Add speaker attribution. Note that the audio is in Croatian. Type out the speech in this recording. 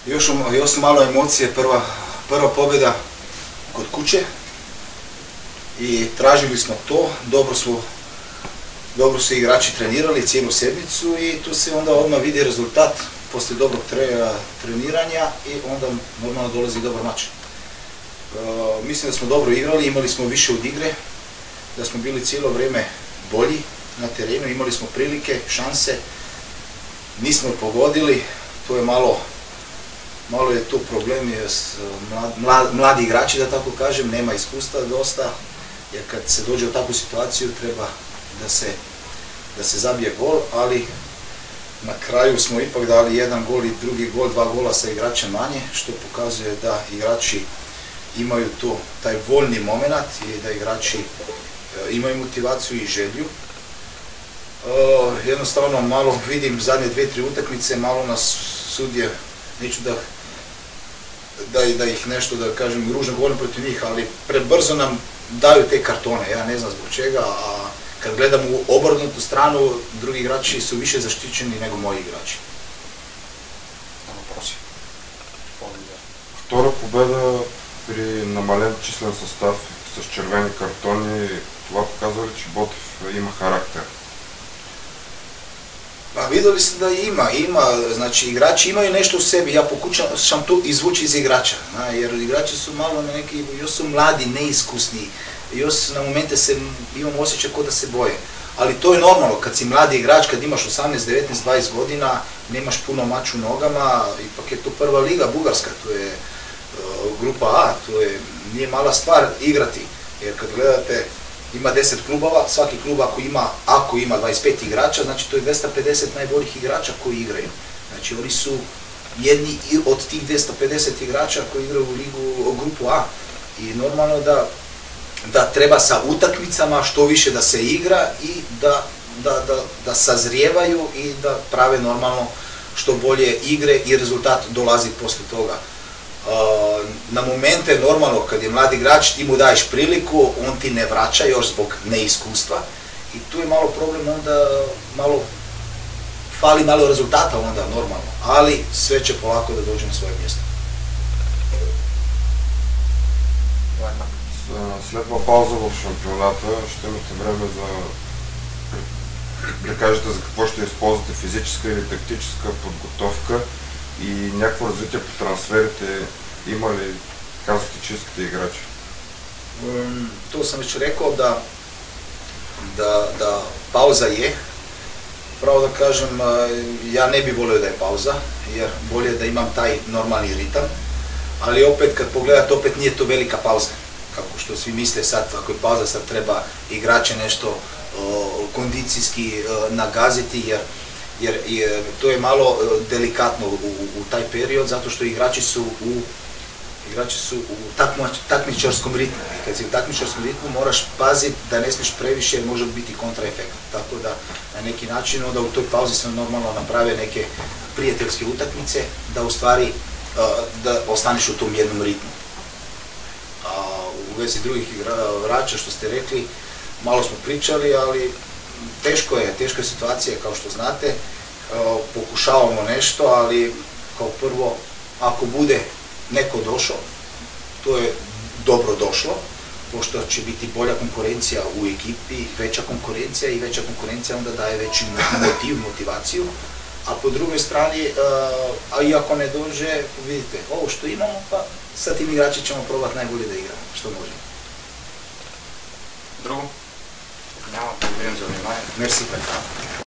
Speaker 1: Još su malo emocije, prva pobjeda kod kuće i tražili smo to, dobro su igrači trenirali cijelu sedmicu i tu se onda odmah vidi rezultat poslije dobrog treniranja i onda normalno dolazi dobar mač. Mislim da smo dobro igrali, imali smo više od igre, da smo bili cijelo vrijeme bolji na terenu, imali smo prilike, šanse, nismo pogodili, to je malo je tu problem, mladi igrači da tako kažem, nema iskustva dosta, jer kad se dođe u takvu situaciju treba da se zabije gol, ali na kraju smo ipak dali jedan gol i drugi gol, 2 gola sa igračem manje, što pokazuje da igrači imaju taj voljni moment i da igrači imaju motivaciju i želju. Jednostavno malo vidim zadnje 2-3 utakmice, malo nas sudje, neću da ih nešto da kažem ružno govorim protiv njih, ali prebrzo nam daju te kartone, ja ne znam zbog čega, a kad gledam u obrnutu stranu, drugi igrači su više zaštićeni nego moji igrači.
Speaker 2: Втора победа при намален числен състав с червени картони, това показва ли, че Ботев има характер?
Speaker 1: Pa vidjeli ste da ima, znači igrači imaju nešto u sebi, ja pokušam to izvući iz igrača, jer igrači su malo neki, još su mladi, neiskusni, još na momente imam osjećaj kao da se boje. Ali to je normalno, kad si mladi igrač, kad imaš 18, 19, 20 godina, nemaš puno mač u nogama, ipak je to prva liga, Bugarska, to je grupa A, nije mala stvar igrati, jer kad gledate, ima 10 klubova, svaki klub ako ima 25 igrača, znači to je 250 najboljih igrača koji igraju. Znači oni su jedni od tih 250 igrača koji igraju u grupu A. I normalno da treba sa utakmicama što više da se igra i da sazrijevaju i da prave normalno što bolje igre i rezultat dolazi poslije toga. Na momente normalno kad je mladi igrač ti mu daješ priliku, on ti ne vraća još zbog neiskustva i tu je malo problem, onda fali malo rezultata onda normalno, ali sve će polako da dođe na svoje mjesto.
Speaker 2: Следва пауза в шампионата, ще имате време да кажете за какво ще използвате физическа или тактическа подготовка и някакво развитие по трансферите има ли, казахте, че искате играчи?
Speaker 1: To sam već rekao da pauza je. Pravo da kažem, ja ne bi volio da je pauza, jer bolje da imam taj normalni ritam, ali opet kad pogledate, opet nije to velika pauza. Kako što svi misle sad, ako je pauza, sad treba igrače nešto kondicijski nagaziti, jer to je malo delikatno u taj period, zato što igrači su u takmičarskom ritmu. I kad si u takmičarskom ritmu moraš paziti da ne smiješ previše jer može biti kontraefekt. Tako da na neki način onda u toj pauzi se normalno naprave neke prijateljske utakmice da u stvari da ostaneš u tom jednom ritmu. U vezi drugih igrača što ste rekli, malo smo pričali, ali teško je situacija kao što znate. Pokušavamo nešto, ali kao prvo ako bude neko došao, to je dobro došlo, pošto će biti bolja konkurencija u ekipi, veća konkurencija i veća konkurencija onda daje veći motivaciju, a po drugoj strani, a i ako ne dođe, vidite, ovo što imamo, pa sa tim igrači ćemo probati najbolje da igramo, što možemo.
Speaker 3: Drugo? Няма, благодарим за внимание.
Speaker 1: Мерси.